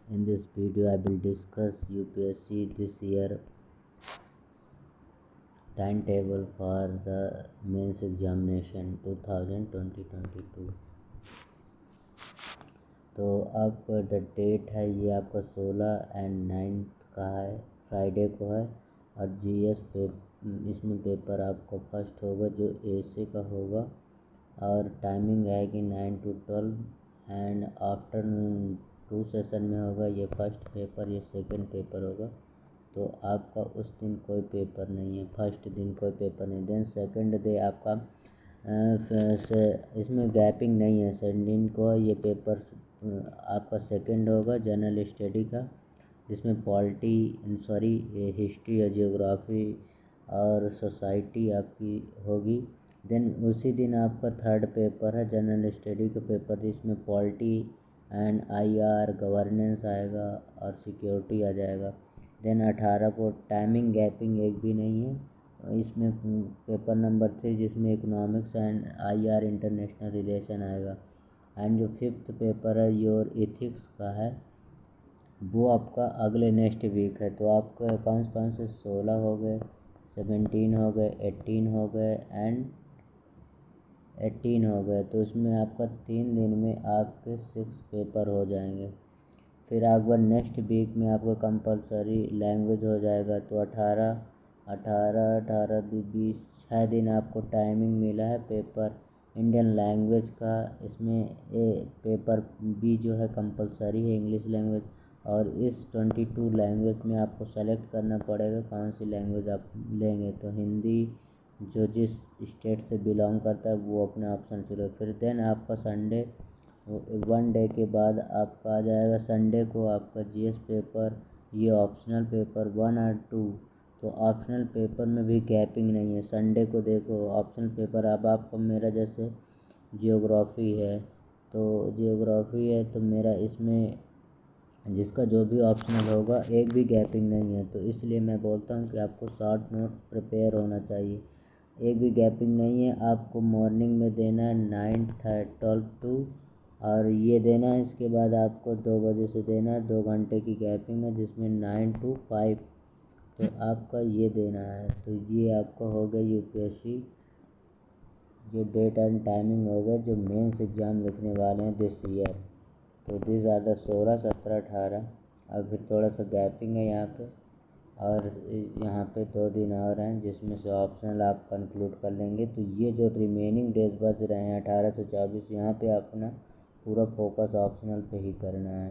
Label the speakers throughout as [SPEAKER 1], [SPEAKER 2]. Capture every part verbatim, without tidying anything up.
[SPEAKER 1] In this video I will discuss U P S C this year timetable for the mains examination twenty twenty twenty-two। तो अब the date है ये आपका सोलह and ninth का है, फ्राइडे को है। और जीएस पे इसमें पेपर आपका फर्स्ट होगा जो एसी का होगा और टाइमिंग रहेगी nine to twelve and afternoon two session में होगा। ये फर्स्ट पेपर, ये सेकंड पेपर होगा। तो आपका उस दिन कोई पेपर नहीं है, फर्स्ट दिन कोई पेपर नहीं। देन सेकंड डे आपका से इसमें गैपिंग नहीं है, संडे को ये पेपर आपका सेकंड होगा जनरल स्टडी का, जिसमें पॉलिटी सॉरी हिस्ट्री या जियोग्राफी और सोसाइटी आपकी होगी। देन उसी दिन आपका थर्ड पेपर है जनरल स्टडी का पेपर, जिसमें पॉलिटी एंड आईआर गवर्नेंस आएगा और सिक्योरिटी आ जाएगा। देन अठारह को टाइमिंग गैपिंग एक भी नहीं है इसमें, पेपर नंबर थ्री जिसमें economics and IR international relation आएगा। एंड जो फिफ्थ पेपर है योर एथिक्स का है, वो आपका अगले नेक्स्ट वीक है। तो आपके कौन कौन से सोलह हो गए, सेवनटीन हो गए, एट्टीन हो गए एंड एट्टीन हो गए। तो इसमें आपका तीन दिन में आपके सिक्स पेपर हो जाएंगे। फिर आपका नेक्स्ट वीक में आपका कंपलसरी लैंग्वेज हो जाएगा। तो अठारह अठारह अठारह दो बीस छः दिन आपको टाइमिंग मिला है पेपर इंडियन लैंग्वेज का। इसमें ए पेपर बी जो है कंपलसरी है इंग्लिश लैंग्वेज। और इस ट्वेंटी टू लैंग्वेज में आपको सेलेक्ट करना पड़ेगा कौन सी लैंग्वेज आप लेंगे। तो हिंदी जो जिस स्टेट से बिलोंग करता है वो अपने ऑप्शन चुने। फिर देन आपका संडे वन डे के बाद आपका आ जाएगा, संडे को आपका जीएस पेपर, ये ऑप्शनल पेपर वन और टू। तो ऑप्शनल पेपर में भी गैपिंग नहीं है। संडे को देखो ऑप्शनल पेपर, अब आपका मेरा जैसे जियोग्राफी है, तो जियोग्राफी है तो मेरा इसमें जिसका जो भी ऑप्शनल होगा एक भी गैपिंग नहीं है। तो इसलिए मैं बोलता हूँ कि आपको शॉर्ट नोट प्रिपेयर होना चाहिए। एक भी गैपिंग नहीं है। आपको मॉर्निंग में देना है नाइन ट्वेल्व टू, और ये देना है इसके बाद आपको दो बजे से देना है, दो घंटे की गैपिंग है जिसमें नाइन टू फाइव। तो आपका ये देना है। तो ये आपका हो गया यूपीएससी जो डेट एंड टाइमिंग होगा जो मेंस एग्ज़ाम लिखने वाले हैं दिस ईयर। तो दिस आर द सोलह सत्रह अठारह। अब फिर थोड़ा सा गैपिंग है यहाँ पे, और यहाँ पे दो दिन और हैं जिसमें से ऑप्शनल आप कंक्लूड कर लेंगे। तो ये जो रिमेनिंग डेज बच रहे हैं अठारह से चौबीस, यहाँ पे अपना पूरा फोकस ऑप्शनल पे ही करना है।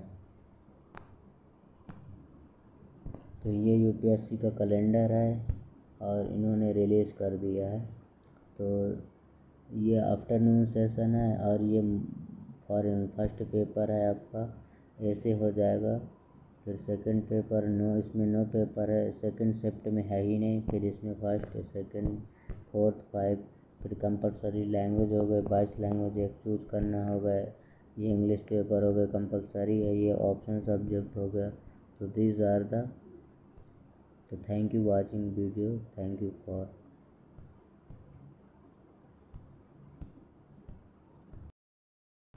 [SPEAKER 1] तो ये यूपीएससी का कैलेंडर है और इन्होंने रिलीज़ कर दिया है। तो ये आफ्टरनून सेशन है और ये फॉरेन फर्स्ट पेपर है आपका ऐसे हो जाएगा। फिर सेकंड पेपर नो, इसमें नो पेपर है, सेकंड शिफ्ट में है ही नहीं। फिर इसमें फर्स्ट सेकंड फोर्थ फाइव। फिर कंपलसरी लैंग्वेज हो गए, बाईस लैंग्वेज एक चूज़ करना होगा। ये इंग्लिश पेपर हो गया कंपलसरी है, ये ऑप्शन सब्जेक्ट हो गया। तो दीज आर द तो thank you watching video, thank you for